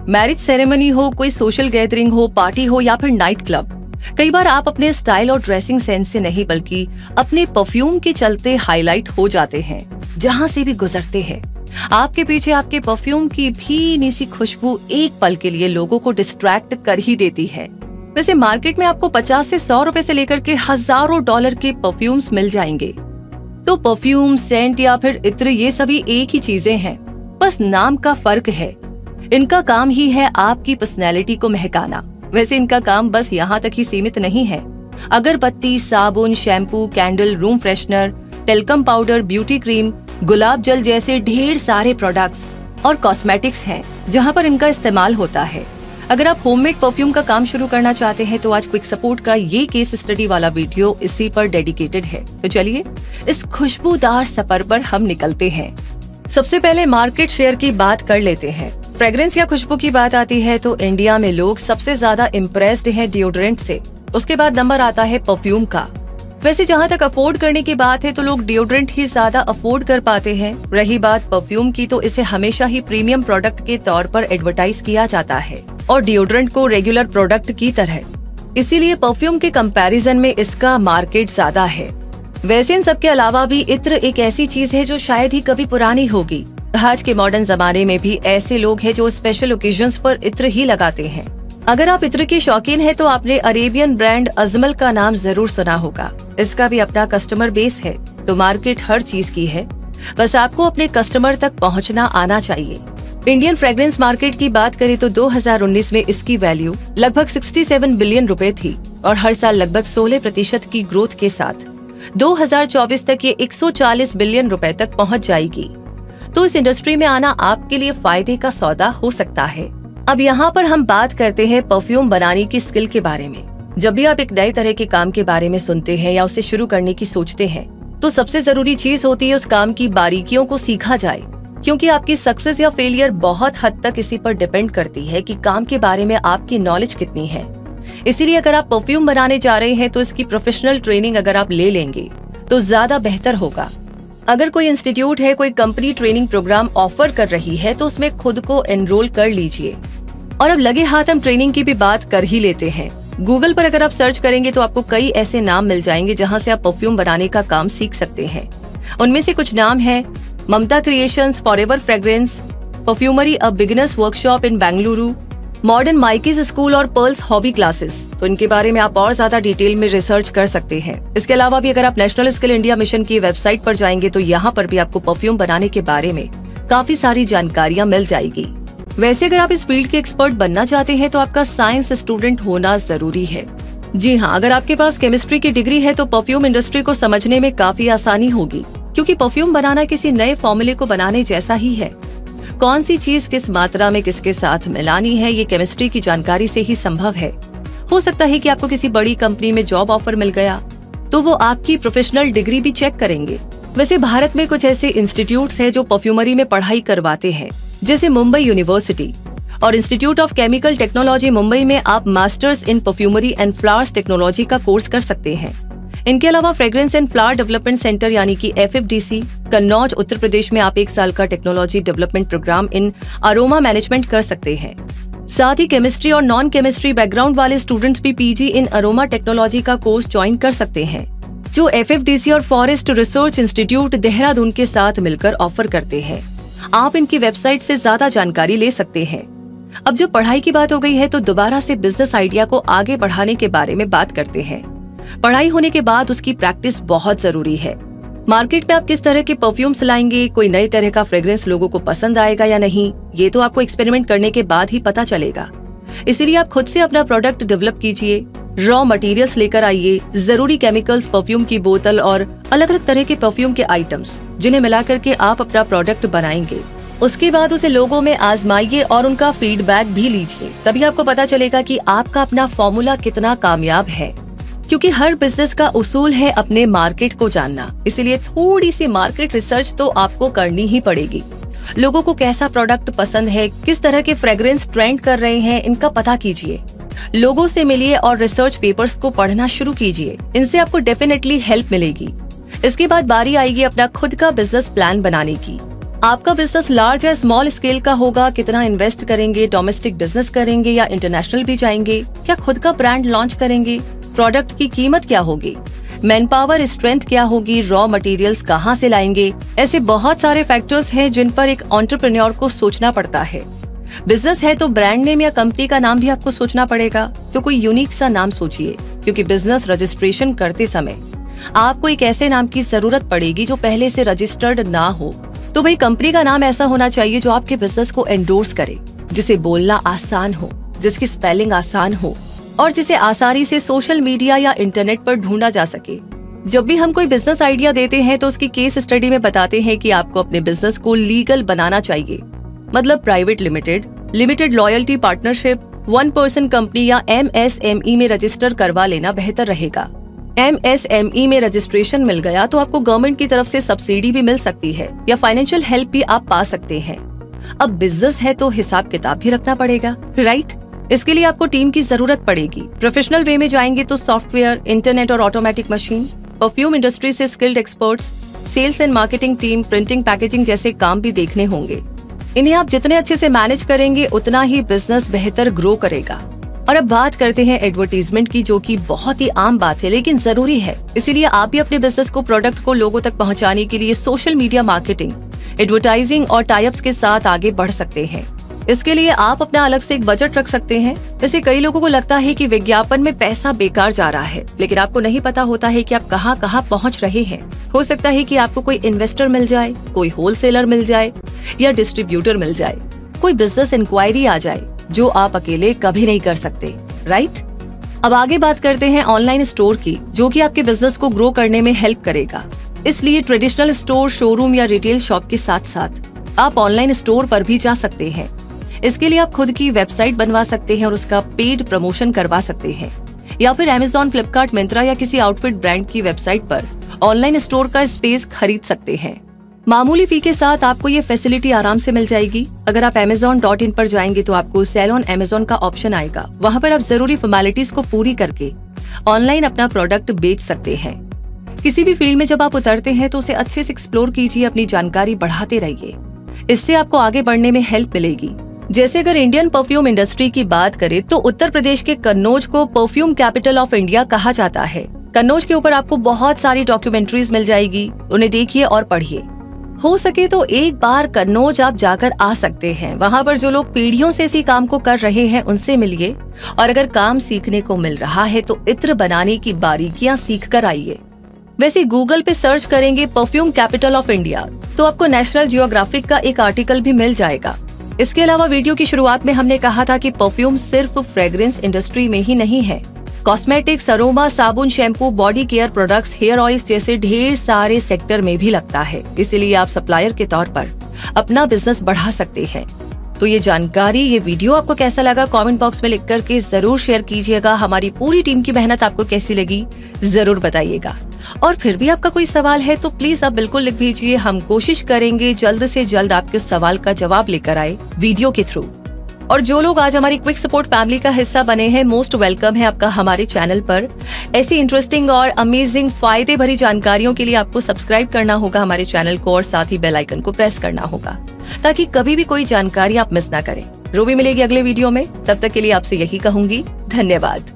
Marriage ceremony हो, कोई social gathering हो, पार्टी हो या फिर नाइट क्लब, कई बार आप अपने स्टाइल और ड्रेसिंग सेंस से नहीं बल्कि अपने परफ्यूम के चलते हाईलाइट हो जाते हैं। जहां से भी गुजरते हैं, आपके पीछे आपके परफ्यूम की भीनी सी खुशबू एक पल के लिए लोगों को डिस्ट्रैक्ट कर ही देती है। वैसे मार्केट में आपको 50 से 100 रुपए से लेकर के हजारों डॉलर के परफ्यूम्स मिल जाएंगे। तो परफ्यूम, सेंट या फिर इत्र, ये सभी एक ही चीजें हैं, बस नाम का फर्क है। इनका काम ही है आपकी पर्सनैलिटी को महकाना। वैसे इनका काम बस यहाँ तक ही सीमित नहीं है। अगरबत्ती, साबुन, shampoo, candle, room freshener, talcum powder, beauty cream, गुलाब जल जैसे ढेर सारे प्रोडक्ट्स और कॉस्मेटिक्स हैं जहाँ पर इनका इस्तेमाल होता है। अगर आप होममेड परफ्यूम का काम शुरू करना चाहते हैं तो आज क्विक सपोर्ट का ये केस स्टडी वाला वीडियो इसी पर डेडिकेटेड है। तो चलिए इस खुशबूदार सफर पर हम निकलते हैं। सबसे पहले मार्केट शेयर की बात कर लेते हैं। फ्रेग्रेंस या खुशबू की बात आती है तो इंडिया में लोग सबसे ज्यादा इम्प्रेस्ड हैं डिओड्रेंट से। उसके बाद नंबर आता है परफ्यूम का। वैसे जहाँ तक अफोर्ड करने की बात है तो लोग डिओड्रेंट ही ज्यादा अफोर्ड कर पाते हैं। रही बात परफ्यूम की तो इसे हमेशा ही प्रीमियम प्रोडक्ट के तौर पर एडवर्टाइज किया जाता है और डिओड्रेंट को रेगुलर प्रोडक्ट की तरह। इसीलिए परफ्यूम के कंपैरिजन में इसका मार्केट ज्यादा है। वैसे इन सब के अलावा भी इत्र एक ऐसी चीज है जो शायद ही कभी पुरानी होगी। आज के मॉडर्न जमाने में भी ऐसे लोग हैं जो स्पेशल ओकेजन्स पर इत्र ही लगाते हैं। अगर आप इत्र के शौकीन हैं तो आपने अरेबियन ब्रांड अजमल का नाम जरूर सुना होगा। इसका भी अपना कस्टमर बेस है। तो मार्केट हर चीज की है, बस आपको अपने कस्टमर तक पहुंचना आना चाहिए। इंडियन फ्रेग्रेंस मार्केट की बात करें तो 2019 में इसकी वैल्यू लगभग 67 बिलियन रुपए थी और हर साल लगभग 16% की ग्रोथ के साथ 2024 तक ये 140 बिलियन रुपए तक पहुंच जाएगी। तो इस इंडस्ट्री में आना आपके लिए फायदे का सौदा हो सकता है। अब यहाँ पर हम बात करते हैं परफ्यूम बनाने की स्किल के बारे में। जब भी आप एक नए तरह के काम के बारे में सुनते हैं या उसे शुरू करने की सोचते हैं तो सबसे जरूरी चीज होती है उस काम की बारीकियों को सीखा जाए, क्योंकि आपकी सक्सेस या फेलियर बहुत हद तक इसी पर डिपेंड करती है कि काम के बारे में आपकी नॉलेज कितनी है। इसीलिए अगर आप परफ्यूम बनाने जा रहे हैं तो इसकी प्रोफेशनल ट्रेनिंग अगर आप ले लेंगे तो ज्यादा बेहतर होगा। अगर कोई इंस्टीट्यूट है, कोई कंपनी ट्रेनिंग प्रोग्राम ऑफर कर रही है तो उसमें खुद को एनरोल कर लीजिए। और अब लगे हाथ हम ट्रेनिंग की भी बात कर ही लेते हैं। गूगल पर अगर आप सर्च करेंगे तो आपको कई ऐसे नाम मिल जाएंगे जहां से आप परफ्यूम बनाने का काम सीख सकते हैं। उनमें से कुछ नाम है Mamta creations, forever fragrance, perfumery a beginners workshop in Bengaluru, modern Mikey's school और पर्ल्स हॉबी क्लासेस। तो इनके बारे में आप और ज्यादा डिटेल में रिसर्च कर सकते हैं। इसके अलावा भी अगर आप नेशनल स्किल इंडिया मिशन की वेबसाइट पर जाएंगे तो यहाँ पर भी आपको परफ्यूम बनाने के बारे में काफी सारी जानकारियाँ मिल जाएगी। वैसे अगर आप इस फील्ड के एक्सपर्ट बनना चाहते हैं तो आपका साइंस स्टूडेंट होना जरूरी है। जी हाँ, अगर आपके पास केमिस्ट्री की डिग्री है तो परफ्यूम इंडस्ट्री को समझने में काफी आसानी होगी, क्योंकि परफ्यूम बनाना किसी नए फॉर्मूले को बनाने जैसा ही है। कौन सी चीज किस मात्रा में किसके साथ मिलानी है ये केमिस्ट्री की जानकारी से ही संभव है। हो सकता है कि आपको किसी बड़ी कंपनी में जॉब ऑफर मिल गया तो वो आपकी प्रोफेशनल डिग्री भी चेक करेंगे। वैसे भारत में कुछ ऐसे इंस्टीट्यूट्स हैं जो परफ्यूमरी में पढ़ाई करवाते हैं, जैसे मुंबई यूनिवर्सिटी और institute of chemical technology Mumbai में आप masters in perfumery and flowers technology का कोर्स कर सकते हैं। इनके अलावा fragrance and flower development centre यानी कि FFDC कन्नौज उत्तर प्रदेश में आप 1 साल का technology development programme in aroma management कर सकते हैं। साथ ही केमिस्ट्री और नॉन केमिस्ट्री बैकग्राउंड वाले स्टूडेंट्स भी PG इन अरोमा टेक्नोलॉजी का कोर्स ज्वाइन कर सकते हैं, जो FFDC और फॉरेस्ट रिसर्च इंस्टीट्यूट देहरादून के साथ मिलकर ऑफर करते हैं। आप इनकी वेबसाइट से ज्यादा जानकारी ले सकते हैं। अब जब पढ़ाई की बात हो गई है तो दोबारा से बिजनेस आइडिया को आगे बढ़ाने के बारे में बात करते हैं। पढ़ाई होने के बाद उसकी प्रैक्टिस बहुत जरूरी है। मार्केट में आप किस तरह के परफ्यूम्स लाएंगे, कोई नए तरह का फ्रेग्रेंस लोगों को पसंद आएगा या नहीं, ये तो आपको एक्सपेरिमेंट करने के बाद ही पता चलेगा। इसीलिए आप खुद से अपना प्रोडक्ट डेवलप कीजिए, रॉ मटेरियल्स लेकर आइए, जरूरी केमिकल्स, परफ्यूम की बोतल और अलग अलग तरह के परफ्यूम के आइटम्स जिन्हें मिलाकर के आप अपना प्रोडक्ट बनाएंगे। उसके बाद उसे लोगों में आजमाइए और उनका फीडबैक भी लीजिए। तभी आपको पता चलेगा कि आपका अपना फॉर्मूला कितना कामयाब है, क्योंकि हर बिजनेस का उसूल है अपने मार्केट को जानना। इसीलिए थोड़ी सी मार्केट रिसर्च तो आपको करनी ही पड़ेगी। लोगों को कैसा प्रोडक्ट पसंद है, किस तरह के फ्रेग्रेंस ट्रेंड कर रहे हैं, इनका पता कीजिए। लोगों से मिलिए और रिसर्च पेपर्स को पढ़ना शुरू कीजिए। इनसे आपको डेफिनेटली हेल्प मिलेगी। इसके बाद बारी आएगी अपना खुद का बिजनेस प्लान बनाने की। आपका बिजनेस लार्ज या स्मॉल स्केल का होगा, कितना इन्वेस्ट करेंगे, डोमेस्टिक बिजनेस करेंगे या इंटरनेशनल भी जाएंगे, क्या खुद का ब्रांड लॉन्च करेंगे, प्रोडक्ट की कीमत क्या होगी, मैन पावर स्ट्रेंथ क्या होगी, रॉ मटेरियल्स कहाँ से लाएंगे। ऐसे बहुत सारे फैक्टर्स हैं जिन पर एक एंटरप्रेन्योर को सोचना पड़ता है। बिजनेस है तो ब्रांड नेम या कंपनी का नाम भी आपको सोचना पड़ेगा। तो कोई यूनिक सा नाम सोचिए, क्योंकि बिजनेस रजिस्ट्रेशन करते समय आपको एक ऐसे नाम की जरूरत पड़ेगी जो पहले से रजिस्टर्ड ना हो। तो भाई कंपनी का नाम ऐसा होना चाहिए जो आपके बिजनेस को एंडोर्स करे, जिसे बोलना आसान हो, जिसकी स्पेलिंग आसान हो और जिसे आसानी से सोशल मीडिया या इंटरनेट पर ढूंढा जा सके। जब भी हम कोई बिजनेस आइडिया देते हैं तो उसकी केस स्टडी में बताते हैं कि आपको अपने बिजनेस को लीगल बनाना चाहिए, मतलब private limited, limited loyalty partnership, 1 person company या MSME में रजिस्टर करवा लेना बेहतर रहेगा। MSME में रजिस्ट्रेशन मिल गया तो आपको गवर्नमेंट की तरफ से सब्सिडी भी मिल सकती है या फाइनेंशियल हेल्प भी आप पा सकते हैं। अब बिजनेस है तो हिसाब किताब भी रखना पड़ेगा, राइट? इसके लिए आपको टीम की जरूरत पड़ेगी। प्रोफेशनल वे में जाएंगे तो सॉफ्टवेयर, इंटरनेट और ऑटोमेटिक मशीन, परफ्यूम इंडस्ट्री से skilled experts, sales and marketing team, printing, packaging जैसे काम भी देखने होंगे। इन्हें आप जितने अच्छे से मैनेज करेंगे उतना ही बिजनेस बेहतर ग्रो करेगा। और अब बात करते हैं एडवर्टीजमेंट की, जो कि बहुत ही आम बात है लेकिन जरूरी है। इसीलिए आप भी अपने बिजनेस को, प्रोडक्ट को लोगों तक पहुंचाने के लिए सोशल मीडिया मार्केटिंग, एडवर्टाइजिंग और टाई-अप्स के साथ आगे बढ़ सकते हैं। इसके लिए आप अपना अलग से एक बजट रख सकते हैं। वैसे कई लोगों को लगता है कि विज्ञापन में पैसा बेकार जा रहा है, लेकिन आपको नहीं पता होता है कि आप कहां कहां पहुंच रहे हैं। हो सकता है कि आपको कोई इन्वेस्टर मिल जाए, कोई होलसेलर मिल जाए या डिस्ट्रीब्यूटर मिल जाए, कोई बिजनेस इंक्वायरी आ जाए जो आप अकेले कभी नहीं कर सकते, राइट? अब आगे बात करते हैं ऑनलाइन स्टोर की, जो कि आपके बिजनेस को ग्रो करने में हेल्प करेगा। इसलिए ट्रेडिशनल स्टोर, शोरूम या रिटेल शॉप के साथ साथ आप ऑनलाइन स्टोर पर भी जा सकते हैं। इसके लिए आप खुद की वेबसाइट बनवा सकते हैं और उसका पेड प्रमोशन करवा सकते हैं, या फिर Amazon, फ्लिपकार्ट, मिंत्रा या किसी आउटफिट ब्रांड की वेबसाइट पर ऑनलाइन स्टोर का स्पेस खरीद सकते हैं। मामूली फी के साथ आपको ये फैसिलिटी आराम से मिल जाएगी। अगर आप Amazon.in पर जाएंगे तो आपको सेल ऑन Amazon का ऑप्शन आएगा। वहाँ पर आप जरूरी फॉर्मेलिटीज को पूरी करके ऑनलाइन अपना प्रोडक्ट बेच सकते हैं। किसी भी फील्ड में जब आप उतरते हैं तो उसे अच्छे से एक्सप्लोर कीजिए, अपनी जानकारी बढ़ाते रहिए। इससे आपको आगे बढ़ने में हेल्प मिलेगी। जैसे अगर इंडियन परफ्यूम इंडस्ट्री की बात करें तो उत्तर प्रदेश के कन्नौज को परफ्यूम कैपिटल ऑफ इंडिया कहा जाता है। कन्नौज के ऊपर आपको बहुत सारी डॉक्यूमेंट्रीज मिल जाएगी, उन्हें देखिए और पढ़िए। हो सके तो एक बार कन्नौज आप जाकर आ सकते हैं। वहाँ पर जो लोग पीढ़ियों से इसी काम को कर रहे हैं उनसे मिलिए, और अगर काम सीखने को मिल रहा है तो इत्र बनाने की बारीकियां सीख कर आइए। वैसे गूगल पे सर्च करेंगे परफ्यूम कैपिटल ऑफ इंडिया तो आपको नेशनल जियोग्राफिक का एक आर्टिकल भी मिल जाएगा। इसके अलावा वीडियो की शुरुआत में हमने कहा था कि परफ्यूम सिर्फ फ्रेग्रेंस इंडस्ट्री में ही नहीं है। कॉस्मेटिक्स, अरोमा, साबुन, shampoo, body care products, hair oils जैसे ढेर सारे सेक्टर में भी लगता है। इसीलिए आप सप्लायर के तौर पर अपना बिजनेस बढ़ा सकते हैं। तो ये जानकारी, ये वीडियो आपको कैसा लगा कमेंट बॉक्स में लिख करके जरूर शेयर कीजिएगा। हमारी पूरी टीम की मेहनत आपको कैसी लगी जरूर बताइएगा। और फिर भी आपका कोई सवाल है तो प्लीज आप बिल्कुल लिख भेजिए। हम कोशिश करेंगे जल्द से जल्द आपके सवाल का जवाब लेकर आए वीडियो के थ्रू। और जो लोग आज हमारी क्विक सपोर्ट फैमिली का हिस्सा बने हैं, मोस्ट वेलकम है आपका हमारे चैनल पर। ऐसी इंटरेस्टिंग और अमेजिंग फायदे भरी जानकारियों के लिए आपको सब्सक्राइब करना होगा हमारे चैनल को और साथ ही बेल आइकन को प्रेस करना होगा, ताकि कभी भी कोई जानकारी आप मिस ना करें। रूबी मिलेगी अगले वीडियो में, तब तक के लिए आपसे यही कहूंगी, धन्यवाद।